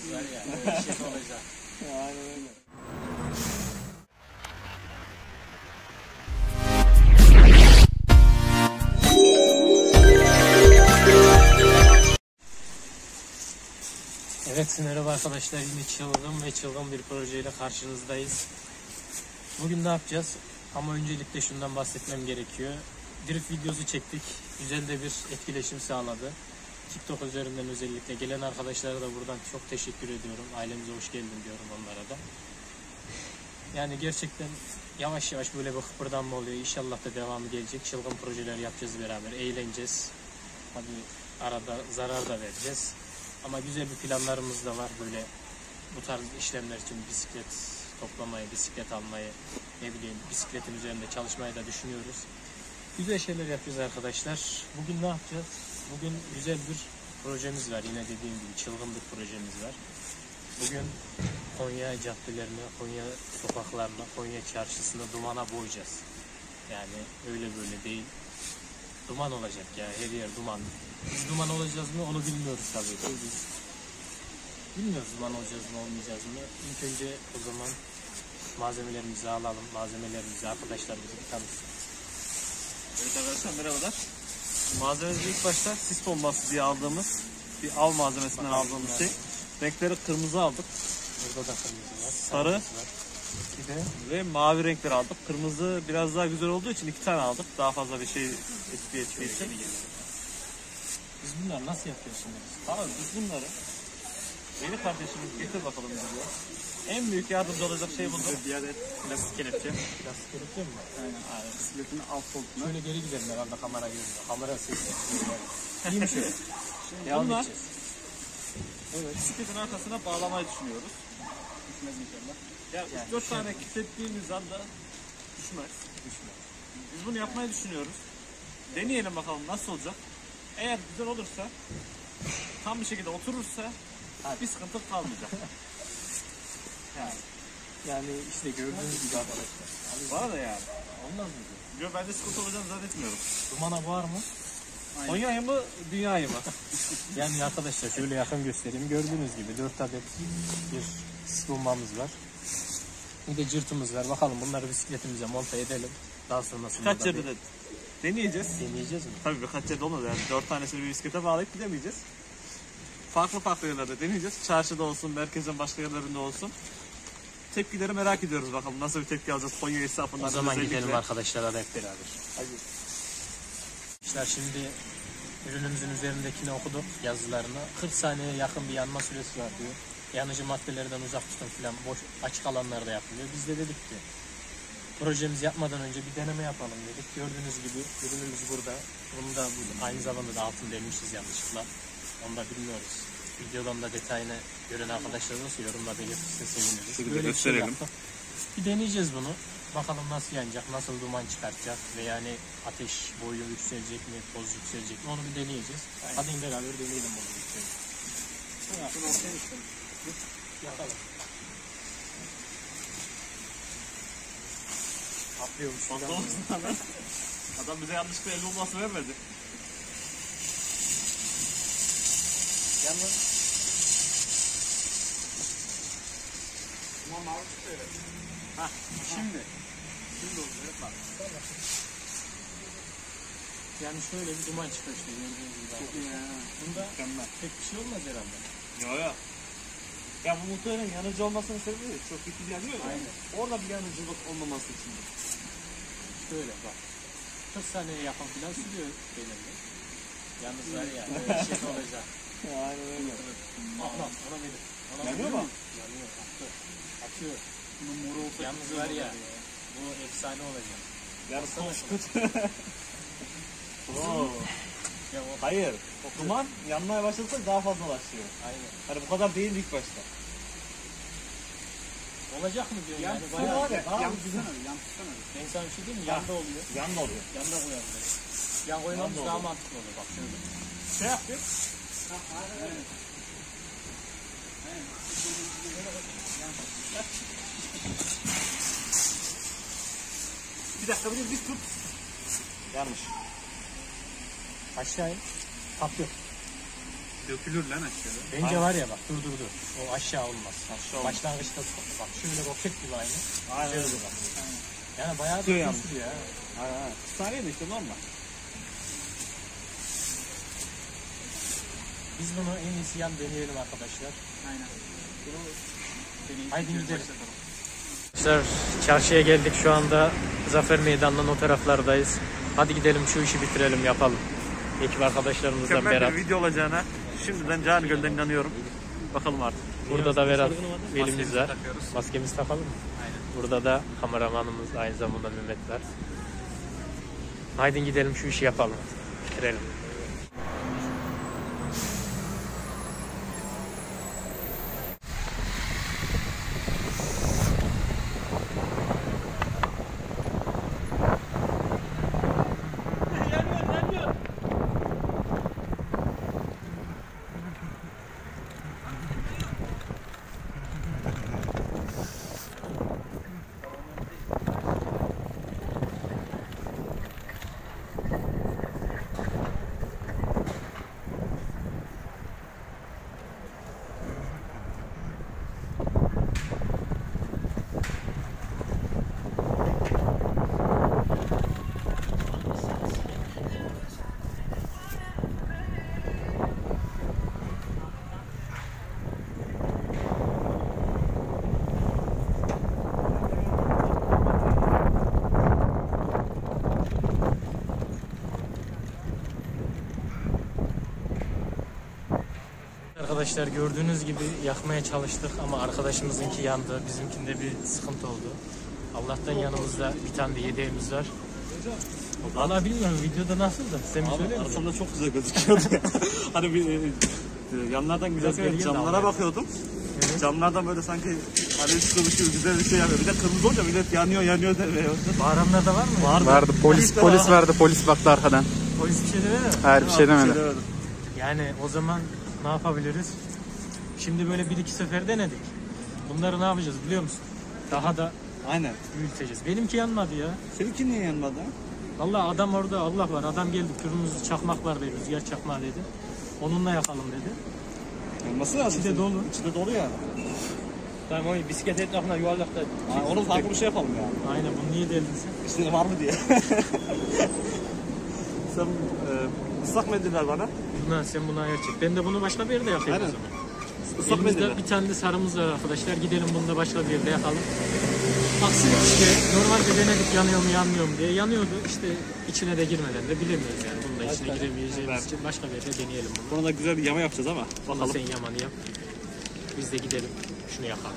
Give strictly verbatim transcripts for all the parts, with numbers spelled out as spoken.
Yalnız var ya, böyle şey olacak. Yani öyle. Evet, merhaba arkadaşlar, yine çılgın ve çılgın bir projeyle karşınızdayız. Bugün ne yapacağız? Ama öncelikle şundan bahsetmem gerekiyor. Drift videosu çektik. Güzel de bir etkileşim sağladı. TikTok üzerinden özellikle gelen arkadaşlara da buradan çok teşekkür ediyorum. Ailemize hoş geldin diyorum onlara da. Yani gerçekten yavaş yavaş böyle bir kıpırdanma oluyor. İnşallah da devamı gelecek. Çılgın projeler yapacağız beraber. Eğleneceğiz. Tabii arada zarar da vereceğiz. Ama güzel bir planlarımız da var. Böyle bu tarz işlemler için bisiklet toplamayı, bisiklet almayı, ne bileyim bisikletin üzerinde çalışmayı da düşünüyoruz. Güzel şeyler yapacağız arkadaşlar. Bugün ne yapacağız? Bugün güzel bir projemiz var. Yine dediğim gibi çılgın bir projemiz var. Bugün Konya caddelerini, Konya sokaklarını, Konya çarşısını dumana boğacağız. Yani öyle böyle değil. Duman olacak ya, her yer duman. Biz duman olacağız mı onu bilmiyoruz tabii ki. Biz bilmiyoruz duman olacağız mı olmayacağız mı. İlk önce o zaman malzemelerimizi alalım. Malzemelerimizi arkadaşlarımızı bir tanısın. Evet arkadaşlar merhabalar. Malzememiz ilk başta sis bombası diye aldığımız bir av malzemesinden Bakalım aldığımız yani. şey. Renkleri kırmızı aldık. Burada da kırmızı var. Sarı var. Bir de ve mavi renkleri aldık. Kırmızı biraz daha güzel olduğu için iki tane aldık. Daha fazla bir şey etki ettiği için. Biz bunları nasıl yapıyoruz şimdi? Abi biz bunları beni kardeşimiz getir bakalım diyor. En büyük yardımcı olacak şey budur. Bir adet plastik kelepçe. Plastik kelepçe mi? Aynen. Aynen. Bisikletin alt koltuğuna. Şöyle geri gidelim herhalde kamera görüyor. Kamera sesi. İyi mi şöyle? Bunlar evet. Bisikletin arkasına bağlamayı düşünüyoruz. Düşmez inşallah. Ya yani üç dört tane kilitlettiğimiz anda düşmez. Düşmez. Biz bunu yapmayı düşünüyoruz. Deneyelim bakalım nasıl olacak. Eğer güzel olursa, tam bir şekilde oturursa Hadi. bir sıkıntı kalmayacak. yani. yani işte gördüğünüz gibi arkadaşlar. Var da yani. Olmaz mı? Yok ben de sıkıntı olacağını zannetmiyorum. Dumana var mı? Konya'yı mı, dünyayı mı? Yani arkadaşlar şöyle yakın göstereyim. Gördüğünüz gibi dört adet bir sis bombamız var. Bir de cırtımız var. Bakalım bunları bisikletimize monta edelim. Daha sonrasında Kaç yerde de deneyeceğiz. Deneyeceğiz mi? Tabii birkaç yerde olmaz yani. Dört tanesini bir bisiklete bağlayıp gidemeyeceğiz. Farklı farklı yerlerde deneyeceğiz. Çarşıda olsun, merkezin başka yerlerinde olsun. Tepkileri merak ediyoruz bakalım. Nasıl bir tepki alacağız Konya hesabından. O zaman özellikle gidelim arkadaşlar hep beraber. Hadi. İşte şimdi ürünümüzün üzerindekini okuduk yazılarını. kırk saniyeye yakın bir yanma süresi var diyor. Yanıcı maddelerden uzak tutun filan, boş açık alanlarda yapılıyor. Biz de dedik ki projemizi yapmadan önce bir deneme yapalım dedik. Gördüğünüz gibi ürünümüz burada. Bunu da bu, aynı zamanda da altını delmişiz yanlışlıkla. Onu da bilmiyoruz. Videodan da detayını gören arkadaşlar olursa yorumla belirtirse seviniriz. Şöyle Böyle gösterelim. Bir, şey bir deneyeceğiz bunu. Bakalım nasıl yanacak, nasıl duman çıkartacak ve yani ateş boyu yükselecek mi, toz yükselecek mi onu bir deneyeceğiz. Aynen. Hadi beraber deneyelim bunu. Yakalım. Atlıyormuş. Adam bize yanlışlıkla el bombası vermedi. Yalnız Tamam abi çıkıyor. Hah şimdi. Şimdi oldu. Evet bak. yani şöyle bir duman çıkıyor işte gördüğünüz gibi. Çok iyi ya. Bunda Mükemmel. pek bir şey olmaz herhalde. Yok yok. Ya bu muhtemelen yanıcı olmasının sebebi de çok kötü yanıyor ya. Aynen. Orada bir yanıcılık olmaması için. Şöyle bak. kırk saniye yakın falan sürüyor belirli. Yalnız var ya böyle şey olacak. Yani öyle. Atla ona verir. Yanıyor mu? Yanıyor. Atıyor. Atıyor. Yalnız var ya bu efsane olacak. Yarısını kötü. Ya o... Hayır. O duman yanmaya başladıysa daha fazla başlıyor. Aynen. Hani bu kadar değil ilk başta. Olacak mı diyorum yan, yani bayağı. Var ya, yan tutsana, yan tutsana. Ben sana bir şey diyeyim mi? Yanda oluyor. Yanda oluyor. Yanda koyalım. Yan koymamız daha oluyor. Mantıklı olur bak şöyle. Şey yapıyor. Evet. Bir dakika bir biz tut. Yanlış. Aşağı in. Patlıyor. Dökülür lan aşağıya. Bence var ya bak, dur dur dur. O aşağı olmaz. Aşağı olmaz. Başlangıçta bak şöyle roket gibi aynı. Aynen Şöyle öyle. bak. Yani bayağı Sürüyor da yalnız. sürüyor ya. Aynen aynen. Saniye de işte normal. Biz bunu en iyisi yan deneyelim arkadaşlar. Aynen. Haydi gidelim. Arkadaşlar çarşıya geldik, şu anda Zafer Meydanı'nın o taraflardayız. Hadi gidelim şu işi bitirelim, yapalım. Ekip arkadaşlarımızla Mükemmel Berat. bir video olacağına şimdiden canı gönülden inanıyorum. Bakalım artık. Burada da Berat velimiz Maskemizi var. takıyoruz. Maskemizi takalım mı? Aynen. Burada da kameramanımız, aynı zamanda Mehmet var. Haydi gidelim şu işi yapalım. Bitirelim. Arkadaşlar gördüğünüz gibi yakmaya çalıştık ama arkadaşımızınki yandı. Bizimkinde bir sıkıntı oldu. Allah'tan yanımızda bir tane de yedeğimiz var. Valla bilmiyorum videoda nasıl da. Sen bir söyle misin? Arkamda çok güzel gözüküyordu ya. Hani bir e, e, yanlardan güzel Biraz geri gel de camlara ama. bakıyordum. Evet. Camlardan böyle sanki hani kılıçıyor güzel bir şey yapıyor. Bir de kırmızı olunca millet yanıyor yanıyor demeye başladı. Bağıranlar da var mı? Vardı. Vardı. Polis Polis polis de vardı. Polis baktı arkadan. Polis bir şey demedi mi? Hayır bir şey demedi. demedim. Yani o zaman ne yapabiliriz? Şimdi böyle bir iki sefer denedik. Bunları ne yapacağız biliyor musun? Daha da Aynen. büyüteceğiz. Benimki yanmadı ya. Seninki niye yanmadı? Vallahi adam orada, Allah var. Adam geldi, kırmızı çakmak var dedi, rüzgar çakmağı dedi. Onunla yakalım dedi. Yanması lazım. İçi de dolu. İçi de dolu yani. Tamam, o bisiklet etrafına yuvarlakta. Yani onun farklı bir şey yapalım yani. Aynen, bunu niye deldin sen? İşte var mı diye. Sen e, ıslak mendil ver bana. Buna, sen buna ayar çek. Ben de bunu başka bir yerde yakayım Aynen. o zaman. Islak mendil Elimizde ver. bir tane de sarımız var arkadaşlar. Gidelim bunu da başka bir yerde yakalım. Aksine işte normalde denedik yanıyor mu yanmıyor mu diye. Yanıyordu işte, içine de girmeden de bilemiyoruz yani. Bunun da içine giremeyeceğimiz için başka bir yerde deneyelim bunu. Buna da güzel bir yama yapacağız ama. Valla Bakalım. sen yamanı yap. Biz de gidelim şunu yakalım.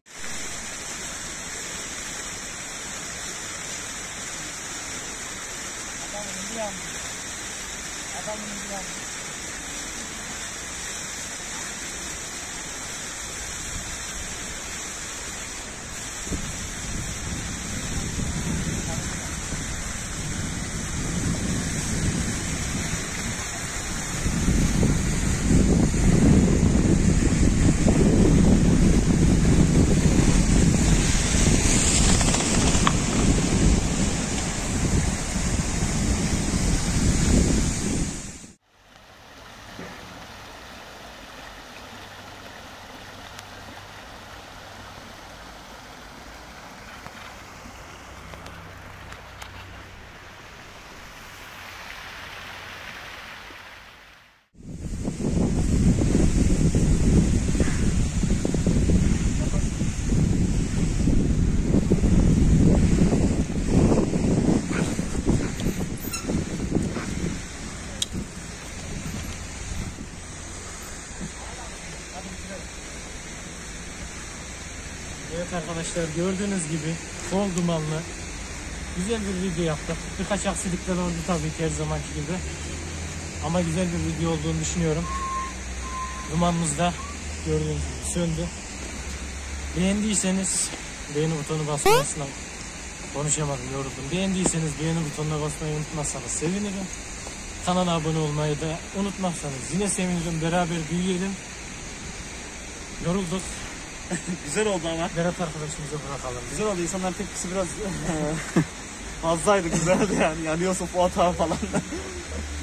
Evet arkadaşlar, gördüğünüz gibi bol dumanlı güzel bir video yaptık. Birkaç aksilikler oldu tabii ki, her zamanki gibi. Ama güzel bir video olduğunu düşünüyorum. Dumanımız da gördüğünüz gibi söndü. Beğendiyseniz beğeni butonu basmayı, konuşamadım, yoruldum. Beğendiyseniz beğeni butonuna basmayı unutmazsanız sevinirim. Kanala abone olmayı da unutmazsanız yine sevinirim. Beraber büyüyelim. Yorulduk. Güzel oldu ama. Berat arkadaşımıza bırakalım. Güzel oldu. İnsanların tepkisi biraz fazlaydı. Güzeldi yani. Yanıyorsun Fuat abi falan.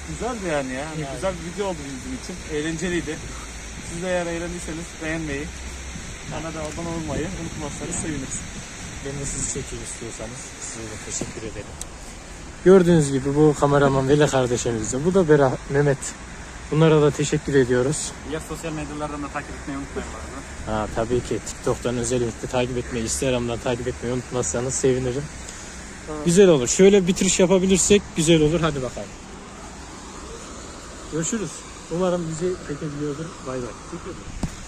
Güzeldi yani ya. Hani Yani. Güzel bir video oldu bizim için. Eğlenceliydi. Siz de eğer eğlendiyseniz beğenmeyi, kanala abone olmayı unutmazsanız seviniriz. Ben de sizi çekeyim istiyorsanız. Size de teşekkür ederim. Gördüğünüz gibi bu kameraman Veli kardeşimiz de. Bu da Berat, Mehmet. Bunlara da teşekkür ediyoruz. Diğer sosyal medyalardan da takip etmeyi unutmayın. Ha, tabii ki TikTok'tan özellikle takip etmeyi, Instagram'dan takip etmeyi unutmazsanız sevinirim. Tamam. Güzel olur. Şöyle bitiriş yapabilirsek güzel olur. Hadi bakalım. Görüşürüz. Umarım bizi çekebiliyordur. Bay bay.